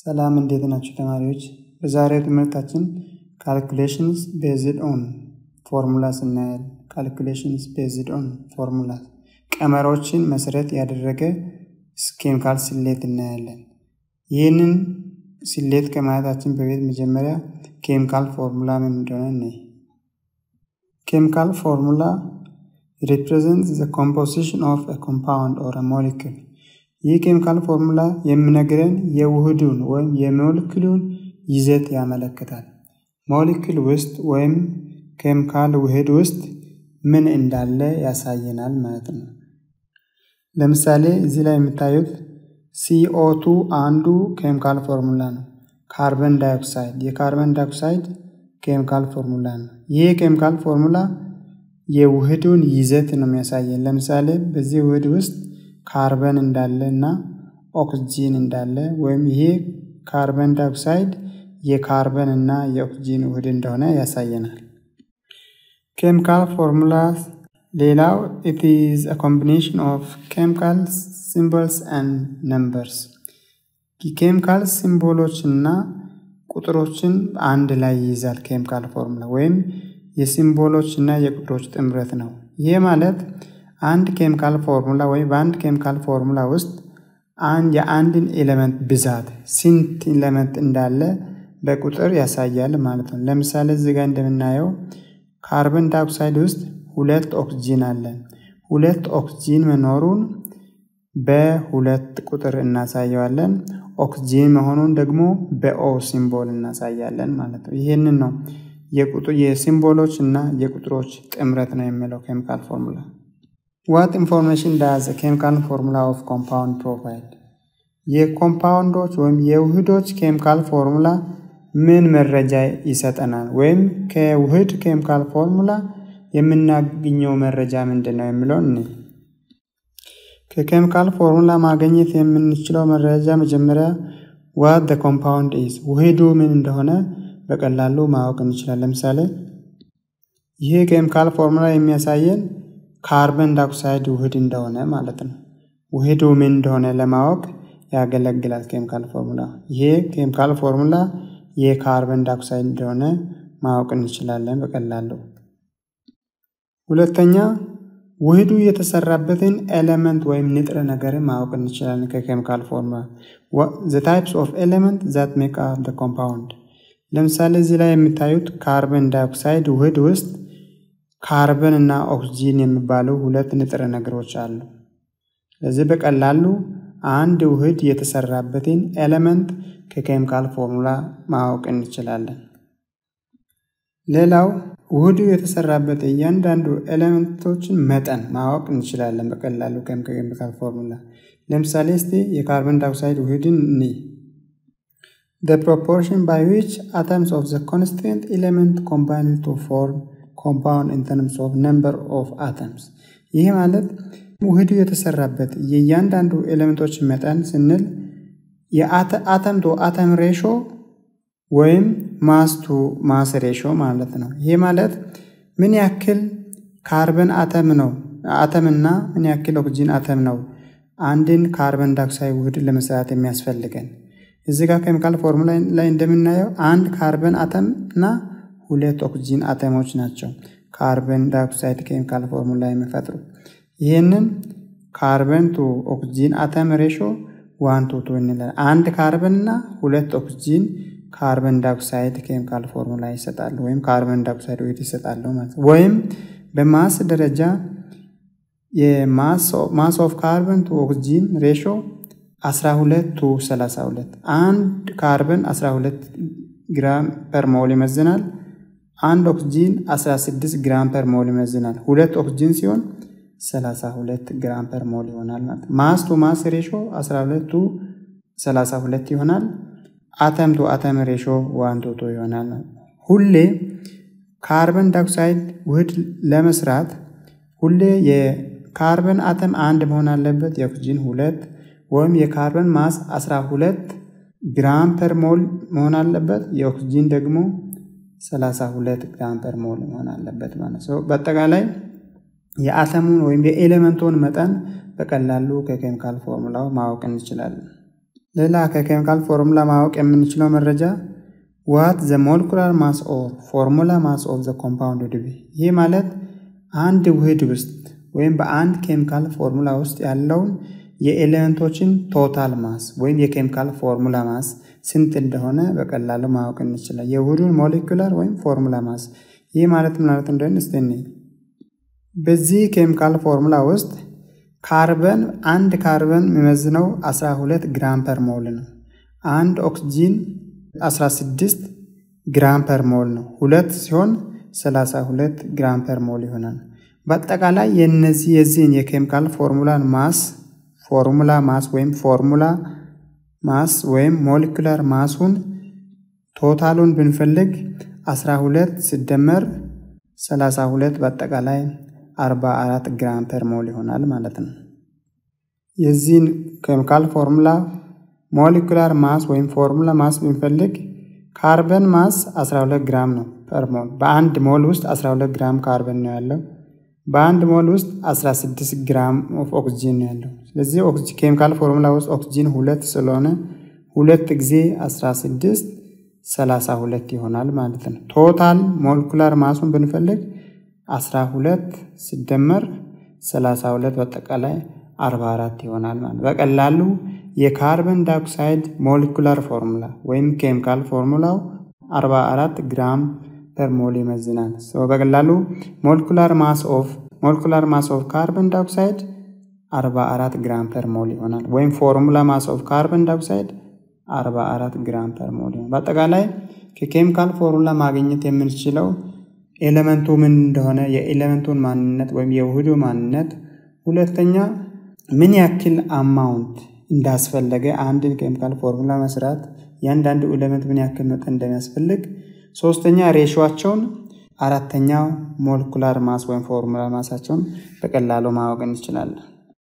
ሰላም እንዴት ናችሁ ተማሪዎች? በዛሬው ትምህርታችን calculations based on formulas እናያለን። calculations based on formulas ቀመሮችን መሰረት ያደረገ ኬሚካል ስሌት እናያለን። ይህንን ስሌት ከማየታችን በፊት መጀመሪያ ኬሚካል ፎርሙላ ምን እንደሆነ እንይ። Chemical formula represents the composition of a compound or a molecule. ይህ ኬሚካል ፎርሙላ የሚነግረን የውህዱን ወይም የሞለኪሉን ይዘት ያመለክታል። ሞለኪል ውስጥ ወይም ኬሚካል ውህድ ውስጥ ምን እንዳለ ያሳየናል ማለት ነው። ለምሳሌ እዚህ ላይ የምታዩት CO2 አንዱ ኬሚካል ፎርሙላ ነው። ካርበን ዳይኦክሳይድ የካርበን ዳይኦክሳይድ ኬሚካል ፎርሙላ ነው። ይህ ኬሚካል ፎርሙላ የውህዱን ይዘት ነው የሚያሳየን። ለምሳሌ በዚህ ውህድ ውስጥ ካርበን እንዳለና ኦክሲጂን እንዳለ ወይም ይሄ ካርበን ዳይኦክሳይድ የካርበን እና የኦክሲጂን ውህድ እንደሆነ ያሳየናል። ኬሚካል ፎርሙላስ ሌላው it is a combination of chemical symbols and numbers. ኬሚካል ሲምቦሎች እና ቁጥሮችን አንድ ላይ ይይዛል። ኬሚካል ፎርሙላ ወይም የሲምቦሎች እና የቁጥሮች ጥምረት ነው። ይሄ ማለት አንድ ኬሚካል ፎርሙላ ወይ በአንድ ኬሚካል ፎርሙላ ውስጥ የአንድን ኤሌመንት ብዛት ስንት ኤሌመንት እንዳለ በቁጥር ያሳያል ማለት ነው። ለምሳሌ እዚህ ጋር እንደምናየው ካርበን ዳይኦክሳይድ ውስጥ 2 ኦክሲጂን አለ። 2 ኦክሲጂን መኖሩን በሁለት ቁጥር እናሳያለን። ኦክሲጂን መሆኑን ደግሞ በኦ ሲምቦል እናሳያለን ማለት ነው። ይሄንን ነው የሲምቦሎች እና የቁጥሮች ጥምረት ነው የሚለው ኬሚካል ፎርሙላ። What information does a chemical formula of compound provide? የኮምፓውንዶች ወይም የውህዶች ኬሚካል ፎርሙላ ምን መረጃ ይሰጠናል? ወይም ከውህድ ኬሚካል ፎርሙላ የምናገኘው መረጃ ምንድነው የሚለውን እንይ። ከኬሚካል ፎርሙላ ማግኘት የምንችለው መረጃ መጀመሪያ what the compound is ውህዱ ምን እንደሆነ በቀላሉ ማወቅ እንችላለን። ለምሳሌ ይሄ ኬሚካል ፎርሙላ የሚያሳየን ካርበን ዳይኦክሳይድ ውህድ እንደሆነ ማለት ነው። ውህዱ ምን እንደሆነ ለማወቅ ያገለግላል ኬሚካል ፎርሙላ። ይሄ ኬሚካል ፎርሙላ የካርበን ዳይኦክሳይድ እንደሆነ ማወቅ እንችላለን በቀላሉ። ሁለተኛ ውህዱ የተሰራበትን ኤሌመንት ወይም ንጥረ ነገር ማወቅ እንችላለን ከኬሚካል ፎርሙላ። the types of elements that make up the compound. ለምሳሌ እዚህ ላይ የምታዩት ካርበን ዳይኦክሳይድ ውህድ ውስጥ ካርበን እና ኦክሲጂን የሚባሉ ሁለት ንጥረ ነገሮች አሉ። ስለዚህ በቀላሉ አንድ ውህድ የተሰራበትን ኤሌመንት ከኬሚካል ፎርሙላ ማወቅ እንችላለን። ሌላው ውህዱ የተሰራበት እያንዳንዱ ኤሌመንቶችን መጠን ማወቅ እንችላለን በቀላሉ ከኬሚካል ፎርሙላ። ለምሳሌ እስቲ የካርበን ዳይኦክሳይድ ውህድን እንይ። The proportion by which atoms of the constant element combine to form compound in terms of number of atoms. ይህ ማለት ውህዱ የተሰራበት የእያንዳንዱ ኤሌመንቶች መጠን ስንል የአተም ቱ አተም ሬሾ ወይም ማስ ቱ ማስ ሬሾ ማለት ነው። ይህ ማለት ምን ያክል ካርበን አተምና ምን ያክል ኦክሲጂን አተም ነው አንድን ካርበን ዳይኦክሳይድ ውህድ ለመስራት የሚያስፈልገን። እዚህ ጋር ኬሚካል ፎርሙላ ላይ እንደምናየው አንድ ካርበን አተም እና 2 ኦክሲጂን አተሞች ናቸው ካርበን ዳይኦክሳይድ ኬሚካል ፎርሙላ የሚፈጥሩ። ይሄንን ካርበን ቱ ኦክሲጂን አተም ሬሾ 1:2 እንላለን። አንድ ካርበን እና 2 ኦክሲጂን ካርበን ዳይኦክሳይድ ኬሚካል ፎርሙላ ይሰጣሉ ወይም ካርበን ዳይኦክሳይድ ውህድ ይሰጣሉ ማለት ነው። ወይም በማስ ደረጃ የማስ ኦፍ ካርበን ቱ ኦክሲጂን ሬሾ 12:32 አንድ ካርበን 12 ግራም ፐር ሞል ይመዝናል። አንድ ኦክሲጂን 16 ግራም ፐር ሞል ይመዝናል። 2 ኦክሲጂን ሲሆን 32 ግራም ፐር ሞል ይሆናል ማለት ነው። ማስ ቱ ማስ ሬሾ 12:32 ይሆናል። አተም ቱ አተም ሬሾ 1:2 ይሆናል። ሁሌ ካርበን ዳይኦክሳይድ ውህድ ለመስራት ሁሌ የካርበን አተም 1 መሆን አለበት፣ የኦክሲጂን 2 ወይም የካርበን ማስ 12 ግራም ፐር ሞል መሆን አለበት፣ የኦክሲጂን ደግሞ 32 ግራም ፐር ሞል መሆን አለበት ማለት ነው። በአጠቃላይ የአተሙን ወይም የኤሌመንቱን መጠን በቀላሉ ከኬሚካል ፎርሙላው ማወቅ እንችላለን። ሌላ ከኬሚካል ፎርሙላ ማወቅ የምንችለው መረጃ what the molecular mass or formula mass of the compound would be። ይህ ማለት አንድ ውህድ ውስጥ ወይም በአንድ ኬሚካል ፎርሙላ ውስጥ ያለውን የኤሌመንቶችን ቶታል ማስ ወይም የኬሚካል ፎርሙላ ማስ ስንት እንደሆነ በቀላሉ ማወቅ እንችላለን። የውህዱን ሞሌኩላር ወይም ፎርሙላ ማስ ይህ ማለት ምን ማለት እንደሆነ እስቲ እንይ። በዚህ ኬሚካል ፎርሙላ ውስጥ አንድ ካርበን የሚመዝነው 12 ግራም ፐር ሞል ነው። አንድ ኦክሲጂን 16 ግራም ፐር ሞል ነው። ሁለት ሲሆን 32 ግራም ፐር ሞል ይሆናል። በአጠቃላይ የዚህን የኬሚካል ፎርሙላ ማስ ወይም ሞሌኩላር ማሱን ቶታሉን ብንፈልግ 12 ሲደመር 32 በአጠቃላይ 44 ግራም ፐር ሞል ይሆናል ማለት ነው። የዚህን ኬሚካል ፎርሙላ ሞሌኩላር ማስ ወይም ፎርሙላ ማስ ብንፈልግ ካርበን ማስ 12 ግራም ነው ፐር ሞል። በአንድ ሞል ውስጥ 12 ግራም ካርበን ነው ያለው። በአንድ ሞል ውስጥ 16 ግራም ኦፍ ኦክሲጂን ነው ያለው። ስለዚህ ኬሚካል ፎርሙላ ውስጥ ኦክሲጂን 2 ስለሆነ 2 ጊዜ 16 32 ይሆናል ማለት ነው። ቶታል ሞሌኩላር ማሱን ብንፈልግ 12 ሲደመር 32 በአጠቃላይ 44 ይሆናል ማለት ነው። በቀላሉ የካርበን ዳይኦክሳይድ ሞሌኩላር ፎርሙላ ወይም ኬሚካል ፎርሙላው 44 ግራም ፐር ሞል ይመዝናል። በቀላሉ ሞሌኩላር ማስ ኦፍ ካርበን ዳይኦክሳይድ 44 ግራም ፐር ሞል ይሆናል። ወይም ፎርሙላ ማስ ኦፍ ካርበን ዳይኦክሳይድ 44 ግራም ፐር ሞል ይሆናል። በአጠቃላይ ከኬሚካል ፎርሙላ ማግኘት የምንችለው ኤሌመንቱ ምን እንደሆነ፣ የኤሌመንቱን ማንነት ወይም የውህዱ ማንነት፣ ሁለተኛ ምን ያክል አማውንት እንዳስፈለገ አንድን ኬሚካል ፎርሙላ መስራት ያንዳንዱ ኤሌመንት ምን ያክል መጠን እንደሚያስፈልግ፣ ሶስተኛ ሬሾአቸውን፣ አራተኛው ሞሌኩላር ማስ ወይም ፎርሙላ ማሳቸውን በቀላሉ ማወቅ እንችላለን።